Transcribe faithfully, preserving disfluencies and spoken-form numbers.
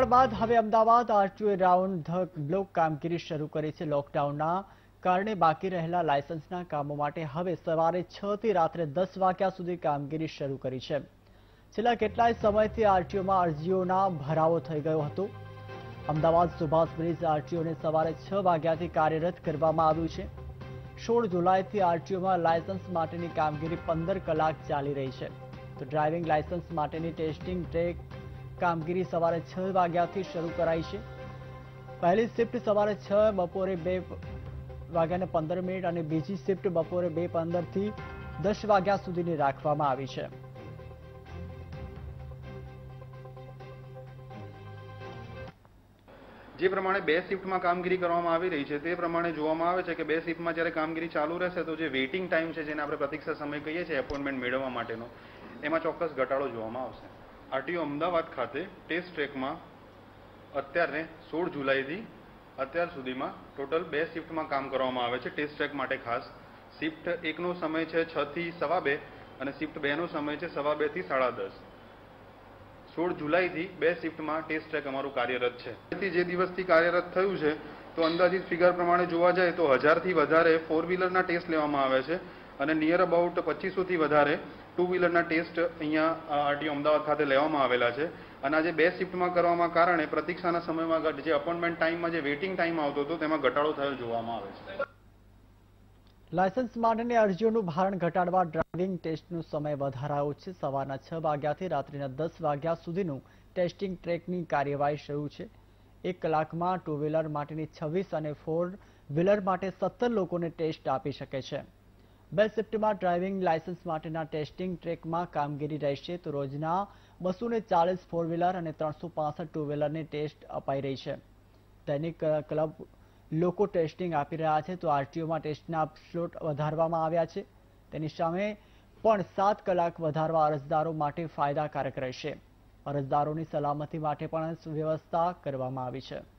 બાદ હવે અમદાવાદ આરટીઓએ રાઉન્ડ ધ બ્લોક કામગીરી શરૂ કરી છે। લોકડાઉનના કારણે બાકી રહેલા લાયસન્સના કામો માટે હવે સવારે છ થી રાત્રે દસ વાગ્યા સુધી કામગીરી શરૂ કરી છે। છેલ્લા કેટલાય સમયથી આરટીઓમાં અરજીઓના ભરાવો થઈ ગયો હતો। અમદાવાદ સુભાષ બ્રિજ આરટીઓને સવારે છ વાગ્યાથી કાર્યરત કરવામાં આવ્યું છે। સોળ જુલાઈથી આરટીઓમાં લાયસન્સ માટેની કામગીરી પંદર કલાક ચાલી રહી છે। તો ડ્રાઇવિંગ લાયસન્સ માટેની ટેસ્ટિંગ ટ્રેક કામગીરી સવારે છ વાગ્યાથી શરૂ કરાઈ છે। પહેલી શિફ્ટ સવારે છ બપોરે બે વાગ્યાને પંદર મિનિટ અને બીજી શિફ્ટ બપોરે બે પંદર થી દસ વાગ્યા સુધીની રાખવામાં આવી છે। જે પ્રમાણે બે શિફ્ટમાં કામગીરી કરવામાં આવી રહી છે તે પ્રમાણે જોવામાં આવે છે કે બે શિફ્ટમાં જ્યારે કામગીરી ચાલુ રહેશે તો જે વેઇટિંગ ટાઈમ છે, જેને આપણે પ્રતીક્ષા સમય કહીએ છીએ એપોઇન્ટમેન્ટ મેળવવા માટેનો, એમાં ચોક્કસ ઘટાડો જોવામાં આવશે। આરટીઓ અમદાવાદ ખાતે ટેસ્ટ ટ્રેકમાં અત્યારે સોળ જુલાઈથી અત્યાર સુધીમાં ટોટલ બે શિફ્ટમાં કામ કરવામાં આવે છે। ટેસ્ટ ટ્રેક માટે ખાસ શિફ્ટ એકનો સમય છે છ થી સવા બે અને શિફ્ટ બે નો સમય છે સવા બે થી સાડા દસ। સોળ જુલાઈથી બે શિફ્ટમાં ટેસ્ટ ટ્રેક અમારું કાર્યરત છે। જે દિવસથી કાર્યરત થયું છે તો અંદાજિત ફિગર પ્રમાણે જોવા જાય તો હજારથી વધારે ફોર વ્હીલરના ટેસ્ટ લેવામાં આવે છે અને નિયર અબાઉટ પચીસો થી વધારે ટુ વ્હીલરના ટેસ્ટ અહીંયા આરટીઓ અમદાવાદ ખાતે લેવામાં આવેલા છે। અને આજે બે શિફ્ટમાં કરવામાં કારણે પ્રતીક્ષાના સમયમાં જે અપોઇન્ટમેન્ટ ટાઈમમાં જે વેઇટિંગ ટાઈમ આવતો હતો તેમાં ઘટાડો થયેલ જોવામાં આવે છે। લાયસન્સ માટેની અરજીઓનું ભારણ ઘટાડવા ડ્રાઇવિંગ ટેસ્ટનો સમય વધારાયો છે। સવારના છ વાગ્યાથી રાત્રિના દસ વાગ્યા સુધીનું ટેસ્ટિંગ ટ્રેકની કાર્યવાહી શરૂ છે। એક કલાકમાં ટુ વ્હીલર માટેની છવ્વીસ અને ફોર વ્હીલર માટે સત્તર લોકોને ટેસ્ટ આપી શકે છે। બે શિફ્ટમાં ડ્રાઇવિંગ લાયસન્સ માટેના ટેસ્ટિંગ ટ્રેકમાં કામગીરી રહેશે તો રોજના બસો ને ચાલીસ ફોર વ્હીલર અને ત્રણસો પાસઠ ટુ વ્હીલરની ટેસ્ટ અપાઈ રહી છે। દૈનિક ક્લબ લોકો ટેસ્ટિંગ આપી રહ્યા છે તો આરટીઓમાં ટેસ્ટના સ્લોટ વધારવામાં આવ્યા છે। તેની સામે પણ સાત કલાક વધારવા અરજદારો માટે ફાયદાકારક રહેશે। અરજદારોની સલામતી માટે પણ વ્યવસ્થા કરવામાં આવી છે।